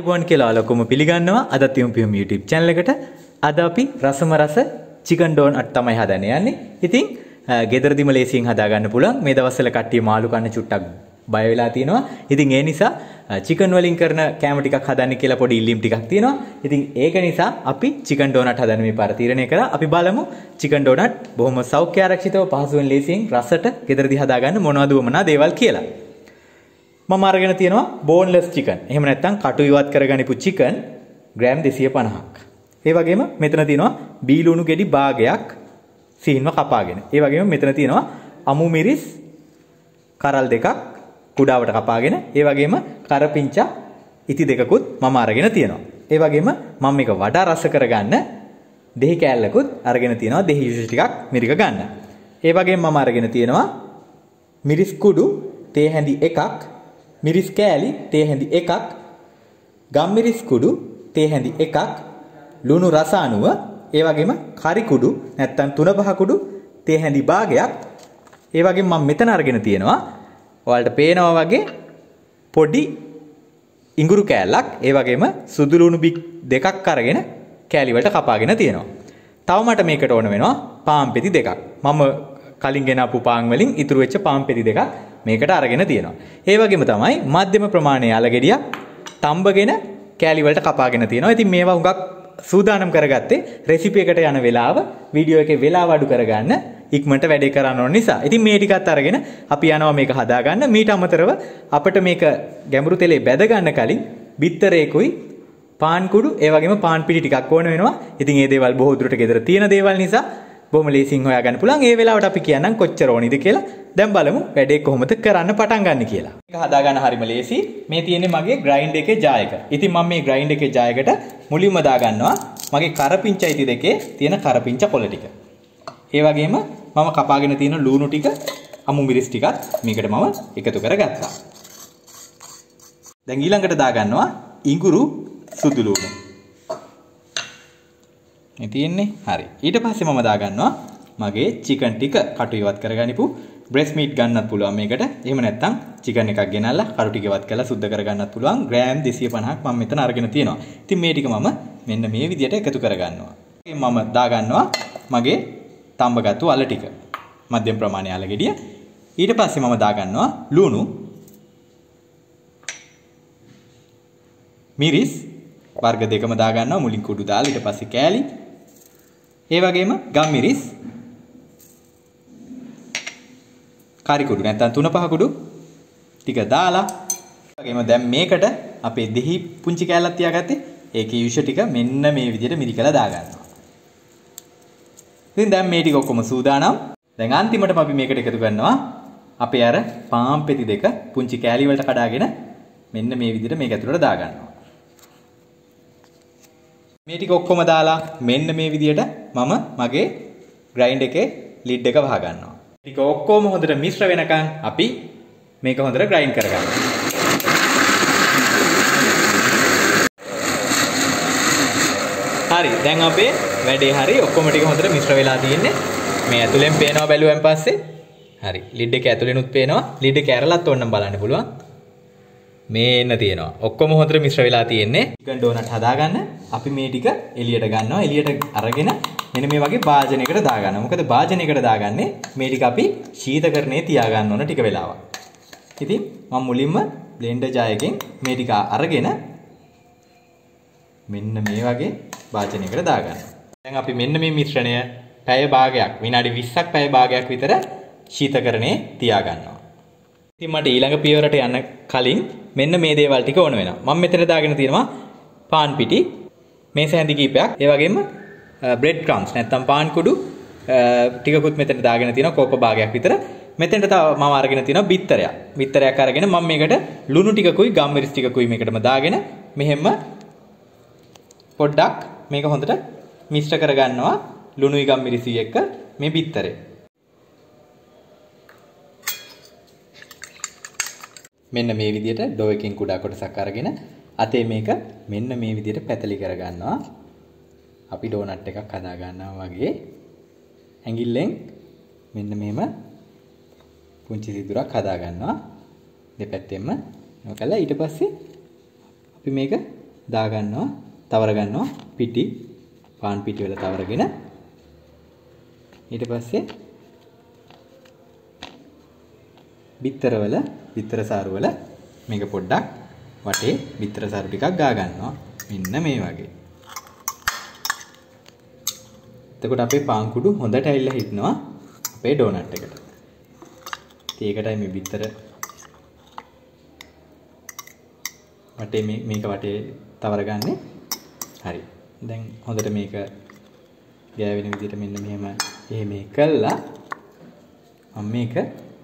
ආයුබෝවන් කියලා ලොකුම පිළිගන්නවා අදත් යොම්පියම් YouTube channel එකට. අද අපි රසම රස chicken donut තමයි හදන්න යන්නේ. ඉතින් ගෙදරදිම ලේසියෙන් හදා ගන්න පුළුවන්. මේ දවස්වල කට්ටිය මාළු කන්න චුට්ටක් බය වෙලා තියෙනවා. ඉතින් ඒ නිසා chicken වලින් කරන කෑම ටිකක් හදන්න කියලා පොඩි ඉල්ලීම් ටිකක් තියෙනවා. ඉතින් ඒක නිසා අපි chicken donut හදන්න මේ පාර තීරණය කරා. අපි බලමු chicken donut බොහොම සෞඛ්‍ය ආරක්ෂිතව පහසුවෙන් ලේසියෙන් රසට ගෙදරදී හදා ගන්න මොනවද වමනා දේවල් කියලා. මම අරගෙන තියෙනවා boneless chicken. එහෙම නැත්නම් කටු ඉවත් කරගනිපු chicken ග්‍රෑම් 250ක්. ඒ වගේම මෙතන තියෙනවා බීලුණු ගෙඩි භාගයක් සීන්ව කපාගෙන. ඒ වගේම මෙතන තියෙනවා අමු මිරිස් කරල් දෙකක් කුඩාවට කපාගෙන. ඒ වගේම කරපිංචා ඉති දෙකකුත් මම අරගෙන තියෙනවා. ඒ වගේම මම මේක වඩා රස කරගන්න දෙහි කෑල්ලකුත් අරගෙන තියෙනවා. දෙහි යුෂ ටිකක් මිරික ගන්න. ඒ වගේම මම අරගෙන තියෙනවා මිරිස් කුඩු තේ හැඳි එකක්, මිරිස් කෑලි තේ හැඳි එකක්, ගම්මිරිස් කුඩු තේ හැඳි එකක්, ලුණු රස අණුව, ඒ වගේම කරි කුඩු නැත්තම් 3-5 කුඩු තේ හැඳි භාගයක්. ඒ වගේම මම මෙතන අරගෙන තියෙනවා ඔයාලට පේනවා වගේ පොඩි ඉඟුරු කෑල්ලක්, ඒ වගේම සුදු ලුණු බික් දෙකක් අරගෙන කෑලි වලට කපාගෙන තියෙනවා. තව මට මේකට ඕන වෙනවා පාන් පෙති දෙකක්. මම කලින් ගෙනාපු පාන් වලින් ඉතුරු වෙච්ච පාන් පෙති දෙකක් මේකට අරගෙන තියෙනවා. ඒ වගේම තමයි මධ්‍යම ප්‍රමාණයේ අල ගෙඩියක් තඹගෙන කෑලි වලට කපාගෙන තියෙනවා. ඉතින් මේවා හුඟක් සූදානම් කරගත්තේ රෙසිපි එකට යන වෙලාව වීඩියෝ එකේ වෙලාව අඩු කරගන්න ඉක්මනට වැඩේ කරන්න ඕන නිසා. ඉතින් මේ ටිකත් අරගෙන අපි යනවා මේක හදාගන්න. මීට අමතරව අපිට මේක ගැඹුරු තෙලේ බැද ගන්න කලින් බිත්තරේකුයි පාන් කුඩු ඒ වගේම පාන් පිටි ටිකක් ඕන වෙනවා. ඉතින් මේ දේවල් බොහෝ දුරට ගෙදර තියෙන දේවල් නිසා බොහොම ලේසියෙන් හොයාගන්න පුළුවන්. ඒ වෙලාවට අපි කියන්නම් කොච්චර ඕනිද කියලා. දැන් බලමු වැඩේ කොහොමද කරන්න පටන් ගන්න කියලා. මේක හදාගන්න හරිම ලේසි. මේ තියෙන්නේ මගේ ග්‍රයින්ඩ් එකේ ජායක. ඉතින් මම මේ ග්‍රයින්ඩ් එකේ ජායකට මුලින්ම දාගන්නවා මගේ කරපිංචා ඉති දෙකේ තියෙන කරපිංචා කොළ ටික. ඒ වගේම මම කපාගෙන තියෙන ලුණු ටික, අමු මිරිස් ටිකත් මේකට මම එකතු කරගත්තා. දැන් ඊළඟට දාගන්නවා ඉඟුරු සුදු ලුණු. මේ තියෙන්නේ. හරි. ඊට පස්සේ මම දාගන්නවා මගේ chicken ටික කටු ඉවත් කරගනිපු breast meat ගන්නත් පුළුවන් මේකට. එහෙම නැත්නම් chicken එකක් ගෙනල්ලා කටු ටික ඉවත් කරලා සුද්ධ කරගන්නත් පුළුවන්. ග්‍රෑම් 250ක් මම මෙතන අරගෙන තියෙනවා. ඉතින් මේ ටික මම මෙන්න මේ විදිහට එකතු කරගන්නවා. මම දාගන්නවා මගේ තඹගත්තු අල ටික. මධ්‍යම ප්‍රමාණයේ අල ගෙඩිය. ඊට පස්සේ මම දාගන්නවා ලුණු, මිරිස් වර්ග දෙකම දාගන්නවා. මුලින් කුඩු දාලා ඊට පස්සේ කෑලි. ඒ වගේම ගම්මිරිස්, කරි කුඩු නැත්නම් 3-5 කුඩු ටික දාලා වගේම දැන් මේකට අපේ දෙහි පුංචි කෑල්ලක් තියාගත්තේ. ඒකේ යුෂ ටික මෙන්න මේ විදිහට මිරිකලා දාගන්නවා. ඉතින් දැන් මේ ටික ඔක්කොම සූදානම්. දැන් අන්තිමටම අපි මේකට එකතු කරනවා අපේ අර පාන් පෙති දෙක පුංචි කෑලි වලට කඩාගෙන මෙන්න මේ විදිහට මේක ඇතුළට දාගන්නවා. මේ ටික ඔක්කොම දාලා මෙන්න මේ විදිහට මම මගේ ග්‍රයින්ඩ් එකේ ලිඩ් එක වහ ගන්නවා. ටික ඔක්කොම හොඳට මිශ්‍ර වෙනකන් අපි මේක හොඳට ග්‍රයින්ඩ් කරගන්නවා. හරි. දැන් අපේ වැඩේ හරි. ඔක්කොම ටික හොඳට මිශ්‍ර වෙලා තියෙන්නේ. මේ ඇතුලෙන් පේනවා බැලුවෙන් පස්සේ. හරි. ලිඩ් එක ඇතුලෙනුත් පේනවා. ලිඩ් එක ඇරලත් ඕනනම් බලන්න පුළුවන්. මේන්න තියෙනවා. ඔක්කොම හොඳට මිශ්‍ර වෙලා තියෙන්නේ. chicken donut හදාගන්න අපි මේ ටික එළියට ගන්නවා. එළියට අරගෙන මෙන්න මේ වගේ භාජනයකට දාගන්නවා. මොකද භාජනයකට දාගන්නේ මේ ටික අපි ශීතකරණයේ තියාගන්න ඕන ටික වෙලාවක්. ඉතින් මම මුලින්ම බ්ලෙන්ඩර් ජායකින් මේ ටික අරගෙන මෙන්න මේ වගේ භාජනයකට දාගන්නවා. දැන් අපි මෙන්න මේ මිශ්‍රණය පැය භාගයක් විනාඩි 20ක් පැය භාගයක් විතර ශීතකරණයේ තියාගන්නවා. ඉතින් මට ඊළඟ පියවරට යන්න කලින් මෙන්න මේ දේවල් ටික ඕන වෙනවා. මම මෙතන දාගෙන තියෙනවා පාන් පිටි, මේස හැඳි කීපයක්, ඒ වගේම බ්‍රෙඩ් ක්‍රම්ස් නැත්නම් පාන් කුඩු ටිකකුත් මෙතන දාගෙන තියෙනවා කෝප භාගයක් විතර. මෙතෙන්ට තව මම අරගෙන තියෙනවා බිත්තරයක්. බිත්තරයක් අරගෙන මම මේකට ලුණු ටිකකුයි ගම්මිරිස් ටිකකුයි මේකටම දාගෙන මෙහෙම පොඩ්ඩක් මේක හොඳට මිශ්‍ර කරගන්නවා ලුණුයි ගම්මිරිසුයි එක්ක මේ බිත්තරේ. මෙන්න මේ විදිහට ඩෝ එකකින් කුඩා කොටසක් අරගෙන අතේ මේක මෙන්න මේ විදිහට පැතලි කරගන්නවා. අපි ඩෝනට් එකක් හදා ගන්නවා වගේ ඇඟිල්ලෙන් මෙන්න මෙහෙම පුංචි සිදුරක් හදා ගන්නවා දෙපැත්තෙන්ම. නොකලා ඊට පස්සේ අපි මේක දා ගන්නවා, තවර ගන්නවා පිටි, පාන් පිටි වල තවරගෙන ඊට පස්සේ බිත්තර සාරු වල මේක පොඩ්ඩක් වටේ බිත්තර සාරු ටිකක් ගා ගන්නවා. මෙන්න මේ වගේ. එතකොට අපේ පාන් කුඩු හොඳට ඇවිල්ලා හිටිනවා අපේ ඩෝනට් එකට. ඒකටයි මේ බිත්තර වටේ මේක වටේ තවර ගන්නෙ. හරි. දැන් හොඳට මේක ගෑවෙන විදිහට මෙන්න මෙහෙම කළා. මම මේක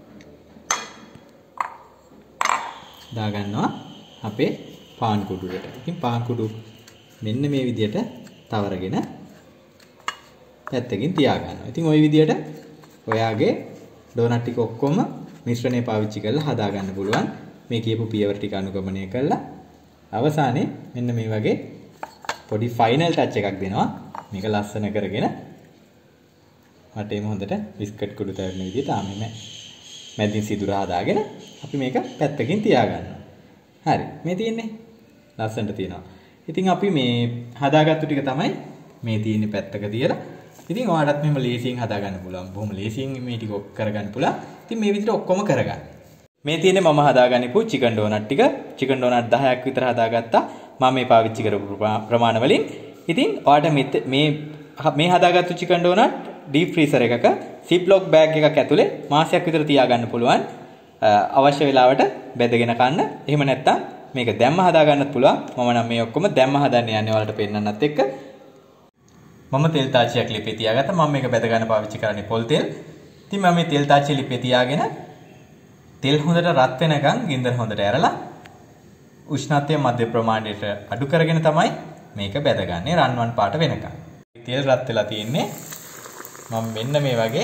දා ගන්නවා අපේ පාන් කුඩුවට. ඉතින් පාන් කුඩු මෙන්න මේ විදිහට තවරගෙන පැත්තකින් තියා ගන්නවා. ඉතින් ওই විදිහට ඔයාගේ ඩෝනට් ටික ඔක්කොම මිශ්‍රණය පාවිච්චි කරලා හදා ගන්න පුළුවන්. මේ කියපු පියවර ටික අනුගමනය කරලා අවසානයේ මෙන්න මේ වගේ පොඩි ෆයිනල් ටච් එකක් දෙනවා. මේක ලස්සන කරගෙන වටේම හොඳට බිස්කට් කුඩු තවරන විදිහට ආමෙම මැදින් සිදුර හදාගෙන අපි මේක පැත්තකින් තියා ගන්නවා. හරි. මේ තියෙන්නේ ලස්සනට තියෙනවා. ඉතින් අපි මේ හදාගත්තු ටික තමයි මේ තියෙන්නේ පැත්තක තියලා. ඉතින් ඔයාලටත් මෙහෙම ලේසියෙන් හදා ගන්න පුළුවන්. බොහොම ලේසියෙන් මේ ටික කරගන්න පුළුවන්. ඉතින් මේ විදිහට ඔක්කොම කරගන්න. මේ තියෙන්නේ මම හදාගන්නපු චිකන් ඩෝනට් ටික. චිකන් ඩෝනට් 10ක් විතර හදාගත්තා. මම මේ පාවිච්චි කරපු ප්‍රමාණ වලින්. ඉතින් ඔයාලට මේ හදාගත්තු චිකන් ඩෝනට් ඩීප් ෆ්‍රීසර් එකක සිප්ලොක් බෑග් එකක් ඇතුලේ මාසයක් විතර තියාගන්න පුළුවන්. අවශ්‍ය වෙලාවට බෙදගෙන කන්න. එහෙම නැත්නම් මේක දැම්ම හදා ගන්නත් පුළුවන්. මම නම් මේ ඔක්කොම දැම්ම හදන්න යන්නේ ඔයාලට පෙන්නන්නත් එක්ක. මම තෙල් තාච්චියක් ලිපේ තියාගත්තා. මම මේක බෙද ගන්න පාවිච්චි කරන්නේ පොල් තෙල්. ඉතින් මම මේ තෙල් තාච්චිය ලිපේ තියාගෙන තෙල් හොඳට රත් වෙනකන් ගින්දර හොඳට ඇරලා උෂ්ණත්වය මධ්‍ය ප්‍රමාණයට අඩු කරගෙන තමයි මේක බෙදගන්නේ රන්වන් පාට වෙනකන්. තෙල් රත් වෙලා තියෙන්නේ. මම මෙන්න මේ වගේ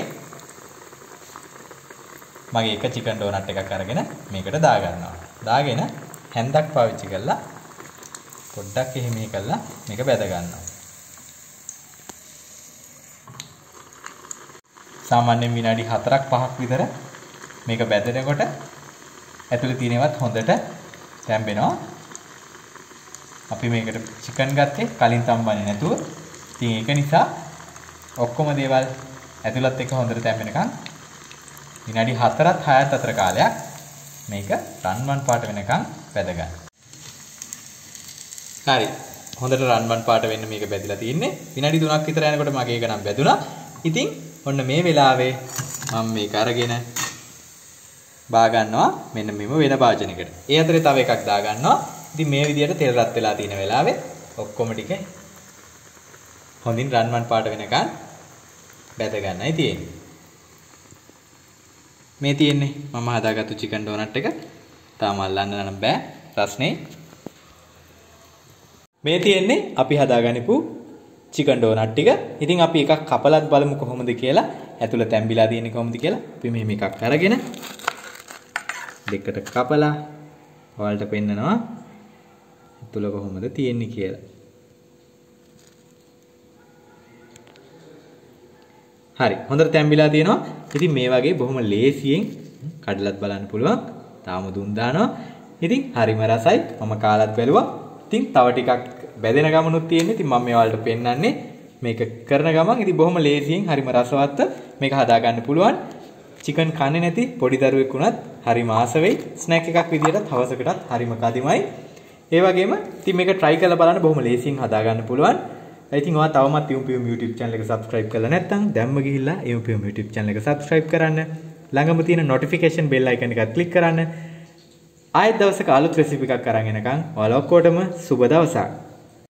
මගේ එක චිකන් ඩෝනට් එකක් අරගෙන මේකට දා ගන්නවා. දාගෙන හැන්දක් පාවිච්චි කරලා පොඩ්ඩක් එහෙම කරලා මේක බෙද ගන්නවා. සාමාන්‍යයෙන් විනාඩි 4ක් 5ක් විතර මේක බෙදෙනකොට ඇතුලේ තියෙනවත් හොඳට තැම්බෙනවා. අපි මේකට චිකන් ගත්තේ කලින් තම්බන්නේ නැතුව. ඉතින් ඒක නිසා ඔක්කොම දේවල් ඇතුළත් එක්ක හොඳට තැම්බෙනකන් විනාඩි 4ත් 6ත් අතර කාලයක් මේක රන්වන් පාට වෙනකන් බෙද ගන්න. හරි. හොඳට රන්වන් පාට වෙන්න මේක බෙදලා තින්නේ. විනාඩි 3ක් විතර යනකොට මගේ එක නම් බෙදුණා. ඉතින් ඔන්න මේ වෙලාවේ මම මේක අරගෙන බා ගන්නවා මෙන්න මෙම වෙන භාජනයකට. ඒ අතරේ තව එකක් දා ගන්නවා. ඉතින් මේ විදිහට තෙල් රත් වෙලා තියෙන වෙලාවේ ඔක්කොම ටික හොඳින් රන්වන් පාට වෙනකන් බෙද ගන්නයි තියෙන්නේ. මේ තියෙන්නේ මම හදාගත්තු චිකන් ඩෝනට් එක. තාම අල්ලන්න නම් බෑ රස්නේ. මේ තියෙන්නේ අපි හදාගනිපු චිකන් ඩෝනට් ටික. ඉතින් අපි එකක් කපලත් බලමු කොහොමද කියලා. ඇතුළ තැම්බිලා තියෙන්නේ කොහොමද කියලා. අපි මෙහෙම එකක් අරගෙන දෙකට කපලා ඔයාලට පෙන්නනවා ඇතුළ කොහොමද තියෙන්නේ කියලා. හරි. හොඳට තැම්බිලා තියෙනවා. ඉතින් මේ වගේ බොහොම ලේසියෙන් කඩලත් බලන්න පුළුවන්. තාම දුම් දානවා. ඉතින් හරිම රසයි. මම කාලත් බැලුවා. ඉතින් තව ටිකක් බැදෙන ගමනුත් තියෙන්නේ. ඉතින් මම මේ වලට පෙන්නන්නේ මේක කරන ගමන් ඉතින් බොහොම ලේසියෙන් හරිම රසවත් මේක හදා ගන්න පුළුවන්. චිකන් කන්නේ නැති පොඩි දරුවෙක් වුණත් හරිම ආස වෙයි. ස්නැක් එකක් විදියටත් හවසකටත් හරිම කදිමයි. ඒ වගේම ඉතින් මේක try කරලා බලන්න බොහොම ලේසියෙන් හදා ගන්න පුළුවන්. ඉතින් ඔයා තවමත් යුම්පියුම් YouTube channel එක subscribe කරලා නැත්නම් දැම්ම ගිහිල්ලා යුම්පියුම් YouTube channel එක subscribe කරන්න. ළඟම තියෙන notification bell icon එකත් click කරන්න. ආයෙත් දවසක අලුත් recipe එකක් අරන් එනකන් ඔයාලා ඔක්කොටම සුබ දවසක්.